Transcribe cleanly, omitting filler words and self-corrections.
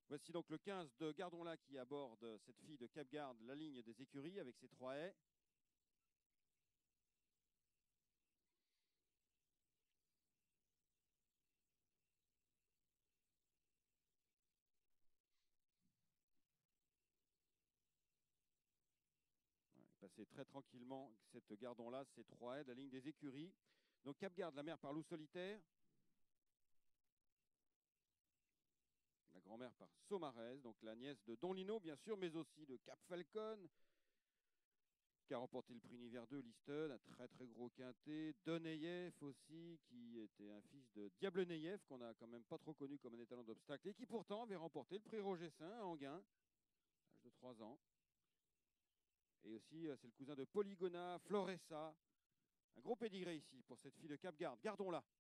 Voici donc le 15 de Gardons-là qui aborde cette fille de Cap-Garde, la ligne des écuries avec ses 3 haies. Passer très tranquillement cette Gardons-là, ces 3 haies de la ligne des écuries. Donc Cap-Garde, la mère par Loup Solitaire. La grand-mère par Saumarez, donc la nièce de Don Lino, bien sûr, mais aussi de Cap Falcon, qui a remporté le prix Univers 2, Liston, un très très gros quintet. Doneyev aussi, qui était un fils de Diable Neyev, qu'on n'a quand même pas trop connu comme un étalon d'obstacle, et qui pourtant avait remporté le prix Roger Saint à Anguin, à l'âge de 3 ans. Et aussi, c'est le cousin de Polygona, Floressa. Un gros pédigré ici pour cette fille de Cap-Garde. Gardons-la.